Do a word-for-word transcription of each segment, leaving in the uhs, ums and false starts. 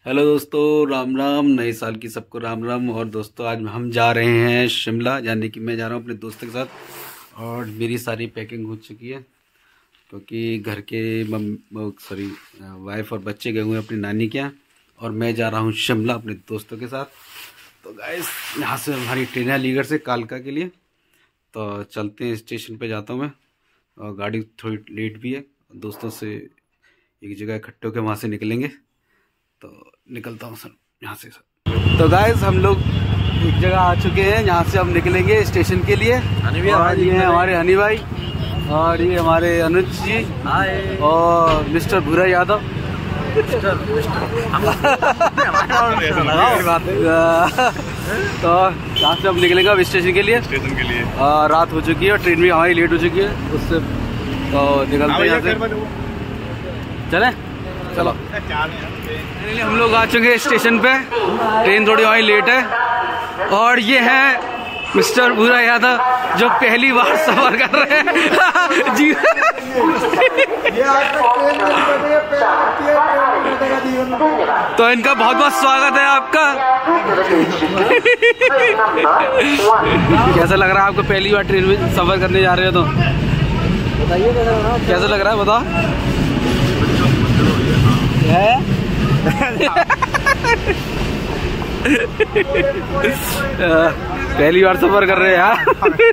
Hello दोस्तों, राम राम। नए साल की सबको राम राम। और दोस्तों आज हम जा रहे हैं शिमला, यानी कि मैं जा रहा हूँ अपने दोस्तों के साथ। और मेरी सारी पैकिंग हो चुकी है क्योंकि घर के मम सॉरी वाइफ और बच्चे गए हुए हैं अपनी नानी के यहाँ, और मैं जा रहा हूँ शिमला अपने दोस्तों के साथ। तो गाइस यहाँ से हमारी ट्रेन है अलीगढ़ से कालका के लिए, तो चलते हैं। स्टेशन पे जाता हूँ मैं, और गाड़ी थोड़ी लेट भी है। दोस्तों से एक जगह इकट्ठे होकर वहाँ से निकलेंगे, तो निकलता हूँ सर यहाँ से सर। तो गाइस हम लोग एक जगह आ चुके हैं, यहाँ से हम निकलेंगे स्टेशन के लिए। और ये हैं हमारे हनी भाई, और ये हमारे अनुज जी और मिस्टर भूरा यादव। तो यहाँ से हम निकलेंगे अब स्टेशन के लिए। स्टेशन के लिए आ, रात हो चुकी है और ट्रेन भी हमारी लेट हो चुकी है उससे, तो निकलते हैं यहाँ से। चलें चलो। हम लोग आ चुके हैं स्टेशन पे, ट्रेन थोड़ी हमारी लेट है। और ये है मिस्टर भूरा यादव जो पहली बार सफर कर रहे हैं जी। तो इनका बहुत बहुत स्वागत है आपका। कैसा लग रहा है आपको पहली बार ट्रेन में सफर करने जा रहे हो? तो बताइए कैसा लग रहा है, बताओ। पहली बार सफर कर रहे हैं यार।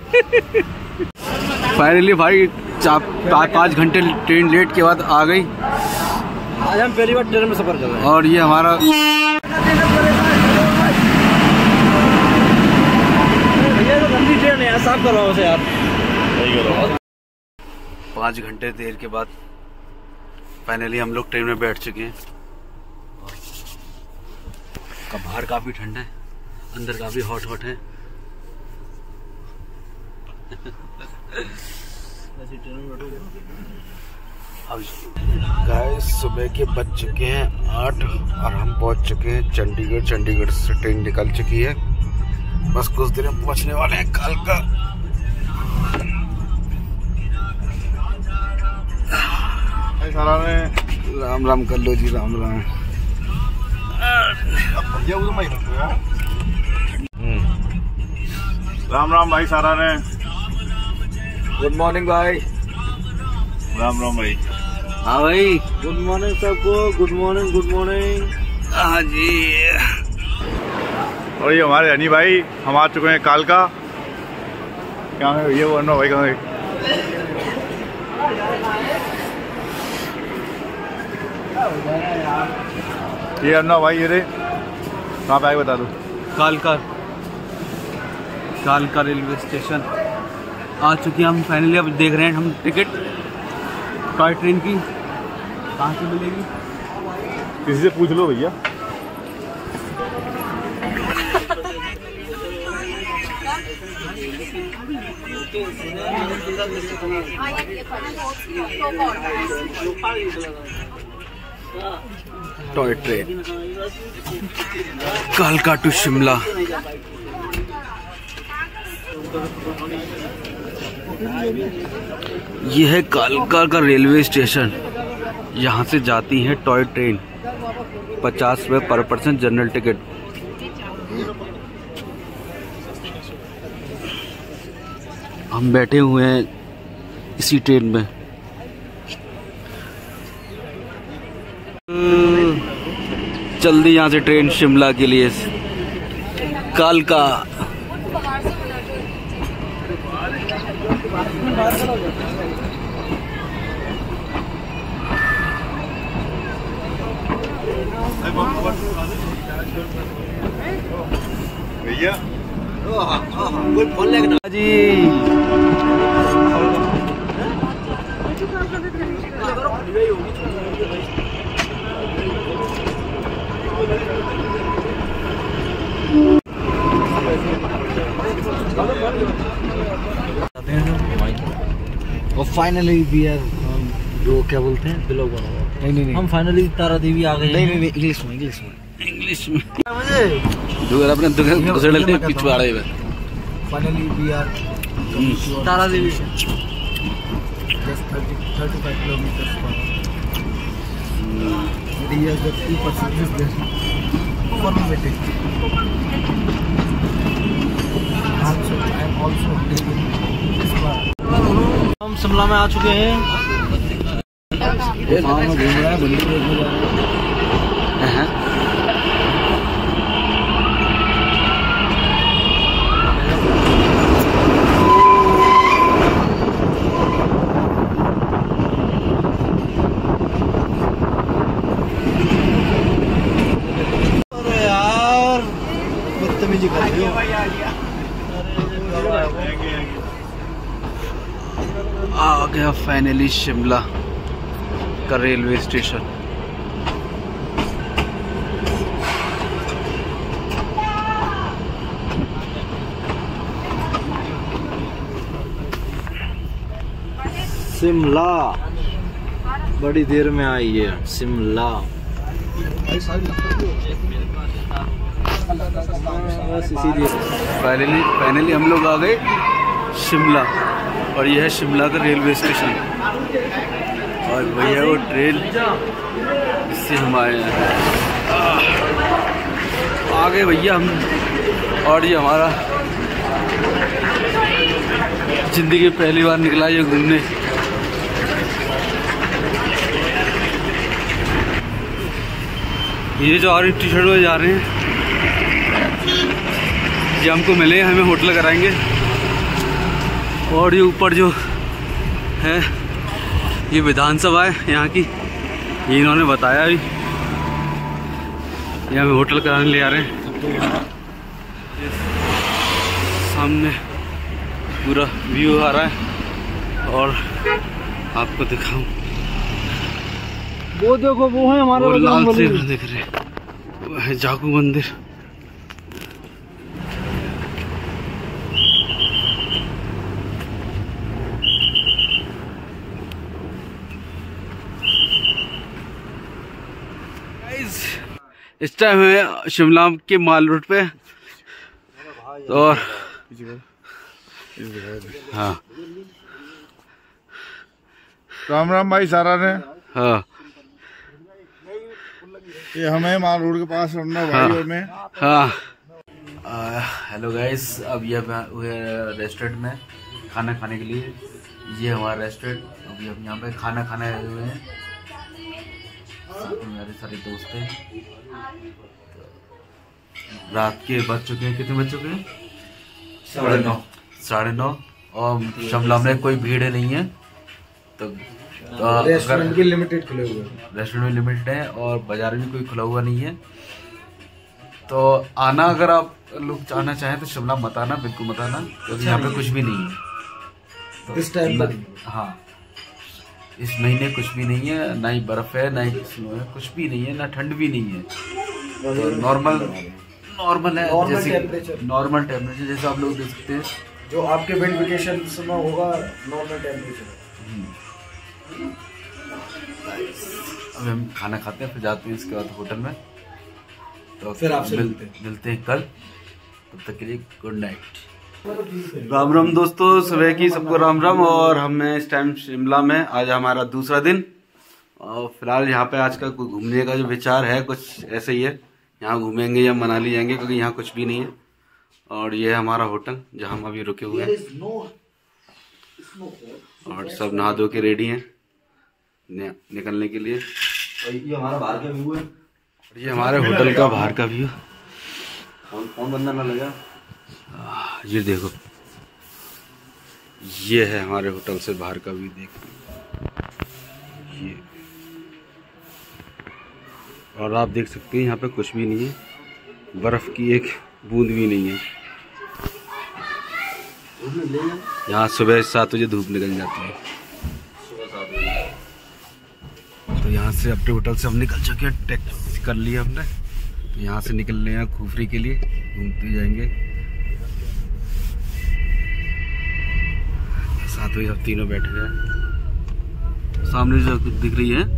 फाइनली भाई चार पाँच घंटे ट्रेन लेट के बाद आ गई। आज हम पहली बार ट्रेन में सफर कर रहे हैं। और ये हमारा ये तो गंदी ट्रेन है यार, साफ करवाओ उसे यार। पाँच घंटे देर के बाद फाइनली हम लोग ट्रेन में बैठ चुके हैं। का बाहर काफी ठंडा है, अंदर काफी हॉट हॉट है। गाइस सुबह के बज चुके हैं आठ और हम पहुंच चुके हैं चंडीगढ़। चंडीगढ़ से ट्रेन निकल चुकी है, बस कुछ देर में पहुंचने वाले हैं कालका। राम राम कर लो जी, राम राम। राम राम भाई सारा ने। गुड मॉर्निंग भाई। राम राम भाई। हाँ भाई, गुड मॉर्निंग सबको। Good morning good morning. हाँ जी। और ये हमारे हनी भाई, हम आ चुके हैं कालका। क्या है ये? वो अन्ना भाई कहाँ है? ये अन्ना भाई, ये रे कहाँ पे आए बता दो। कालका कालका रेलवे स्टेशन आ चुके हैं हम फाइनली। अब देख रहे हैं हम टिकट टॉय ट्रेन की कहाँ से मिलेगी। किसी से पूछ लो भैया। टॉय ट्रेन कालका टू शिमला। यह है कालका का रेलवे स्टेशन। यहाँ से जाती है टॉय ट्रेन, पचास रुपये पर पर्सन जनरल टिकट। हम बैठे हुए हैं इसी ट्रेन में। जल्दी यहाँ से ट्रेन शिमला के लिए कालका। भैया फोन लेना जी। और फाइनली वी आर, जो क्या बोलते हैं, बिलो नहीं नहीं हम फाइनली तारा देवी आ गए। नहीं नहीं इंग्लिश में इंग्लिश में इंग्लिश में दुगर अपने दुगर घुसे डलते हैं पिछवाड़े में। Finally we are Tara Devi just thirty thirty five kilometre. ideas that two persons is there. One minute. Also, I am also taking this one. हम शिमला में आ चुके हैं। घूम रहा है मंदिर देखने जा रहे हैं। आ गया फाइनली शिमला का रेलवे स्टेशन। शिमला बड़ी देर में आई है शिमला। फाइनली फाइनली हम लोग आ गए शिमला और यह है शिमला का रेलवे स्टेशन और भैया वो ट्रेन इससे हम आए हैं। आ गए भैया हम। और ये हमारा जिंदगी पहली बार निकला ये घूमने। ये जो और टी शर्ट में जा रहे हैं ये हमको मिले, हमें होटल कराएंगे। और ये ऊपर जो है ये विधानसभा है यहाँ की, ये इन्होंने बताया भी। ये हमें होटल कराने ले आ रहे हैं। सामने पूरा व्यू आ रहा है और आपको दिखाऊं वो देखो वो है हमारा वो लाल से दिख रहे वो है जागू मंदिर। इस टाइम है शिमला के माल रोड पे और हाँ राम राम भाई सारा ने। हाँ ये हमें माल रोड के पास रहना भाई हाँ, और मैं। हाँ हेलो गाइस, अब ये रेस्टोरेंट में खाना खाने के लिए ये हमारा रेस्टोरेंट। अभी हम यहाँ पे खाना खाने आए हुए हैं, मेरे सारे दोस्त हैं। रात के बज चुके हैं, कितने बज चुके हैं? साढ़े नौ साढ़े नौ और शिमला में कोई भीड़ नहीं है तो रेस्टोरेंट भी लिमिटेड खुले हुए हैं। रेस्टोरेंट भी लिमिटेड है और बाजार भी कोई खुला हुआ नहीं है। तो आना अगर आप लोग आना चाहें तो शिमला मत आना, बिल्कुल मत आना, क्योंकि यहाँ पे कुछ भी नहीं है तो इस टाइम। हाँ इस महीने कुछ भी नहीं है, ना ही बर्फ है ना ही स्नो है, कुछ भी नहीं है, ना ठंड भी नहीं है। तो नॉर्मल नॉर्मल है, जैसे नॉर्मल टेम्परेचर जैसे आप लोग देख सकते हैं जो आपके विंड वेकेशन में होगा नॉर्मल टेम्परेचर। अब हम खाना खाते हैं फिर जाते हैं इसके बाद होटल में। तो फिर आपसे मिल, मिलते हैं कल, तब तक के लिए गुड नाइट। राम राम दोस्तों, सुबह की सबको राम राम। और हमें इस टाइम शिमला में आज हमारा दूसरा दिन और फिलहाल यहाँ पे आज का घूमने का जो विचार है कुछ ऐसे ही है। यहाँ घूमेंगे या मनाली जाएंगे क्योंकि यहाँ कुछ भी नहीं है। और ये है हमारा होटल जहाँ हम अभी रुके हुए हैं और सब नहा धो के रेडी हैं निकलने के लिए। ये हमारा बाहर का व्यू है, ये हमारे होटल का बाहर का व्यू। कौन बंदा ना लगा। ये देखो, ये है हमारे होटल से बाहर का व्यू। देख ये, और आप देख सकते हैं यहाँ पे कुछ भी नहीं है, बर्फ की एक बूंद भी नहीं है। यहाँ सुबह सात बजे धूप निकल जाती है। तो यहाँ से अपने होटल से हम निकल चुके हैं, टैक्सी कर लिया हमने। यहाँ से निकल रहे हैं खुफरी के लिए, घूमते जाएंगे। साथ में हम तीनों बैठे हैं, सामने जो दिख रही है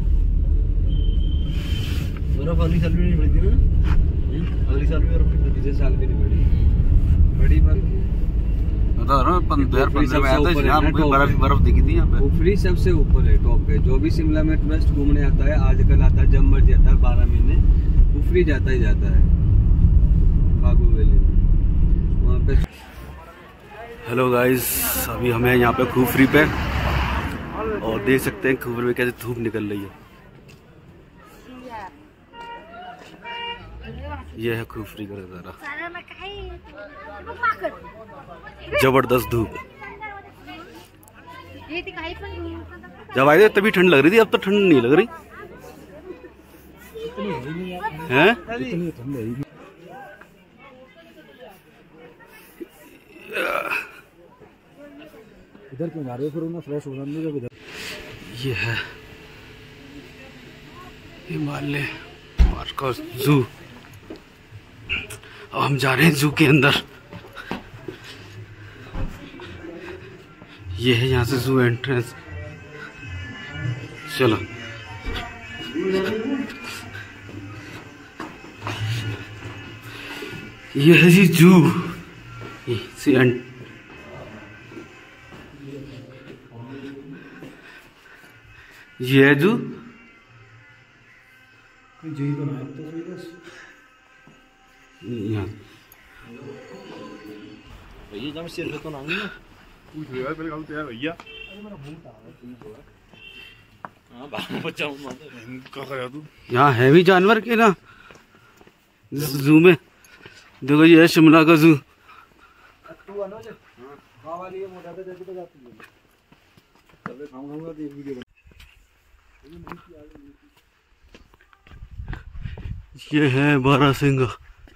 बर्फ अगली साल भी नहीं पड़ी थी ना, अगली साल भी और पिछले साल भी नहीं पड़ी बड़ी बर्फ। बता रहा हूँ दो हजार पंद्रह में आया था, यहाँ बर्फ बर्फ दिखी थी यहाँ पे। कुफरी सबसे ऊपर है, टॉप पे। जो भी शिमला में टूरिस्ट घूमने आता है, आजकल आता है, जब मर्जी आता है, बारह महीने कुफरी जाता ही जाता है, फागू वैली में वहाँ पे। हेलो गाइस, अभी हमें यहाँ पे कुफरी पे, और देख सकते हैं कुफरी में कैसे धूप निकल रही है। ये है कुफरी का नजारा, जबरदस्त धूप। जब आए थे तभी ठंड लग रही थी, अब तो ठंड नहीं लग रही है। इधर क्यों जा रहे हो फिर? उन्हें फ्रेश होना नहीं जब इधर। ये है हिमालय पार्क और जू। अब हम जा रहे हैं जू के अंदर। ये है यहाँ से जू एंट्रेंस। चलो ये है जी जू। ये सी एंट ये है जू। यहाँ भैया यहाँ है भी जानवर के ना जू में। देखो ये है शिमला का जू। ये है बारहसिंगा।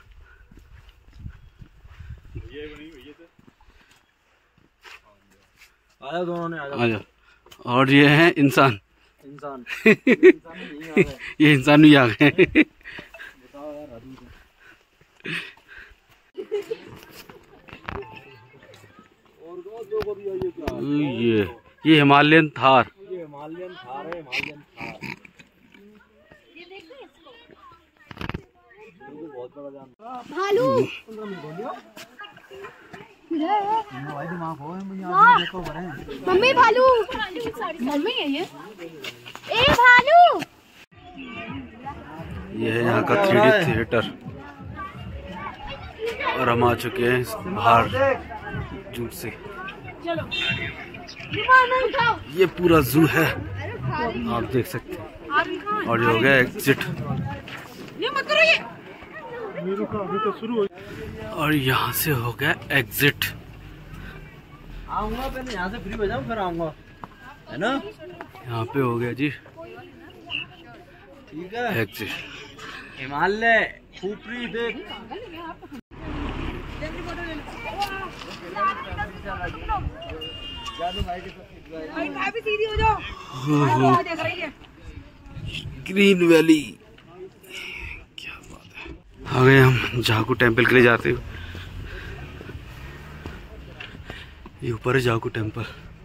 आया दोनों ने, आया। आजा। और ये है इंसान। इंसान ये इंसान भी आ गए। ये ये हिमालयन थार। ये हिमालयन थार है, हिमालयन थार। बहुत बड़ा जानवर। भालू। मम्मी भालू, मम्मी है ये। ए भालू। ये है यहाँ का थ्री डी थिएटर। और हम आ चुके हैं बाहर जू से। ये पूरा जू है, आप देख सकते हैं। और ये हो गया एग्जिट। और यहाँ से हो गया एग्जिट। आऊंगा पहले यहाँ से फ्री हो जाऊँ, फिर आऊंगा, है ना। यहाँ पे हो गया जी ठीक है एग्जिट। हिमालय कुफरी देख। ग्रीन वैली, क्या बात है। आ गए हम जाकू टेम्पल के लिए जाते हुए। ये ऊपर है जाकू टेम्पल।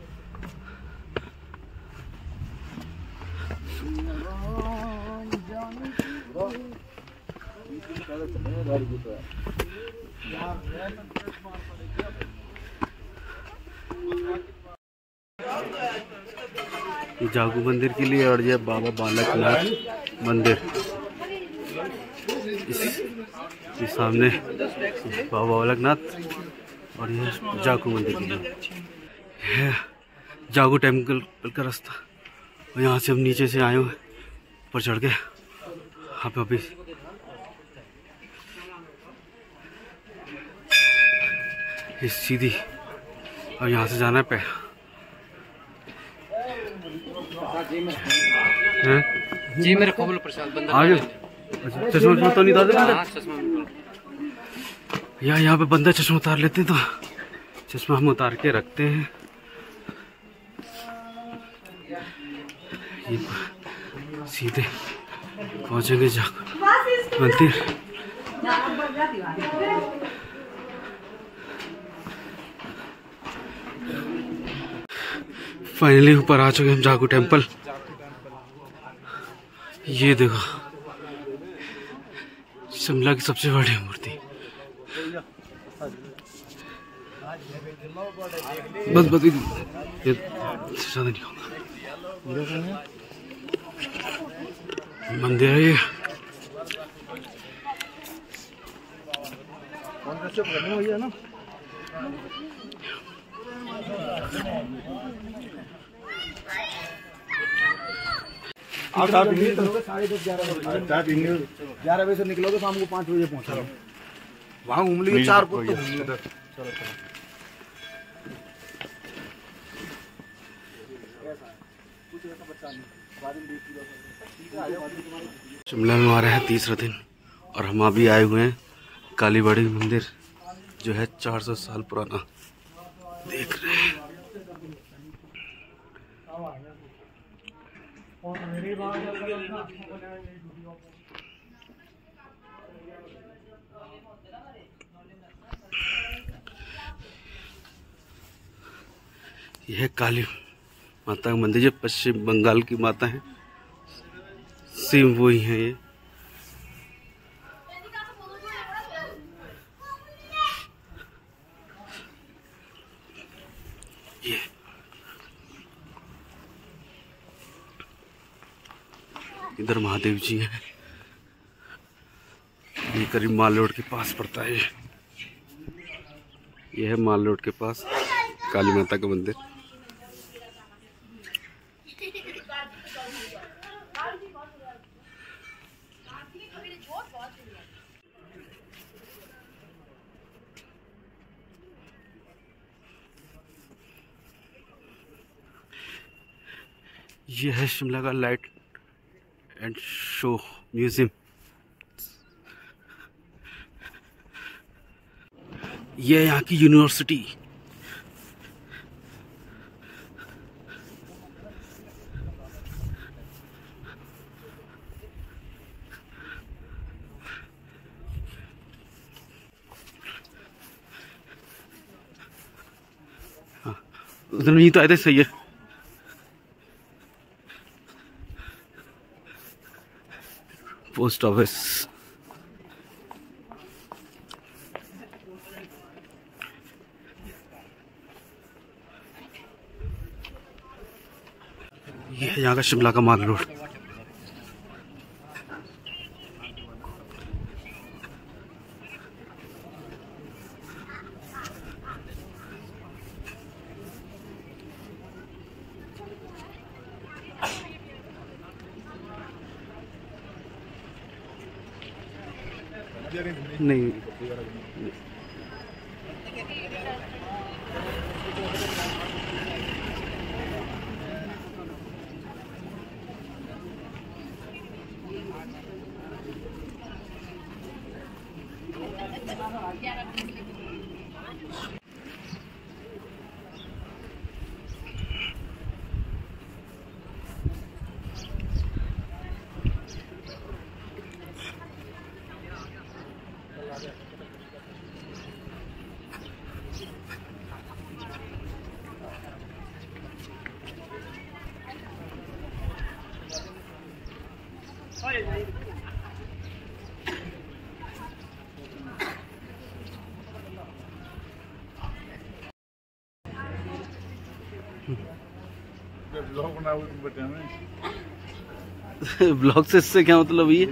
ये जागू मंदिर के लिए, और ये बाबा बालकनाथ मंदिर। इस, इस सामने बाबा बालकनाथ और ये जागू मंदिर के लिए है जागू टेम्पल का रास्ता। और यहाँ से हम नीचे से आए हुए ऊपर चढ़ के यहाँ पे अभी इस सीधी। और यहाँ से जाना है पे जी मेरे कबूल प्रसाद बंदा आगे। अच्छा चश्मा चश्मा तो नहीं उतार देते यार। यहाँ पे बंदा चश्मा उतार लेते हैं, तो चश्मा हम उतार के रखते हैं। ये सीधे पहुंचेंगे जाकर मंदिर। फाइनली ऊपर आ चुके हम जागू टेम्पल। ये देखो शिमला की सबसे बड़ी मूर्ति। बस बस ये ज़्यादा नहीं होगा। मंदिर है ये। आप साढ़े दस ग्यारह ग्यारह बजे से निकलोगे, शाम को पाँच बजे पहुँचोगे। वहाँ घूम लीजिए, चार फुट तो घूम लीजिए। शिमला में हमारा है तीसरा दिन और हम अभी आए हुए हैं कालीबाड़ी मंदिर, जो है चार सौ साल पुराना। देख रहे हैं यह काली माता का मंदिर, जो पश्चिम बंगाल की माता है, सेम वही है ये। ये इधर महादेव जी हैं। ये करीब माल रोड के पास पड़ता है। ये है माल रोड के पास काली माता का मंदिर। ये है शिमला का लाइट एंड शो म्यूजियम। ये है यहाँ की यूनिवर्सिटी। हाँ, उधर नहीं तो आए थे, सही है। Post office. ये है यहाँ का शिमला का माल रोड। नहीं ब्लॉग बना हुआ तुम बता में ब्लॉग से इससे क्या मतलब? ये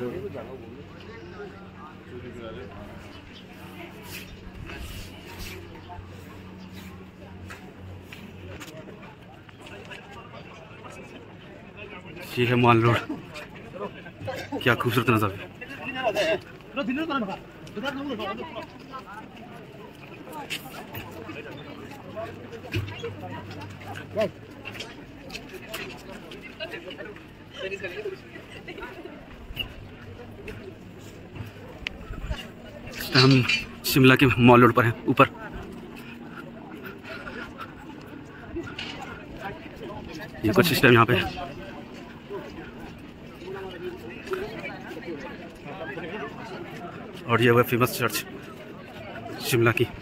ये है माल रोड। क्या खूबसूरत नजारा। हम शिमला के मॉल रोड पर हैं, ऊपर। ये कुछ सिस्टम यहाँ पे है। और ये वह फेमस चर्च शिमला की।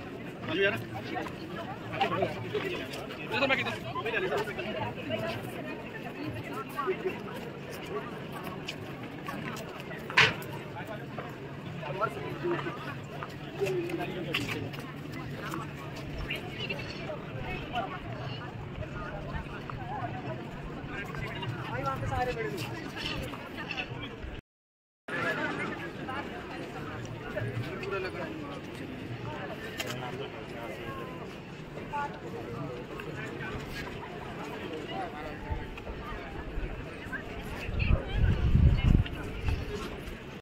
चलिए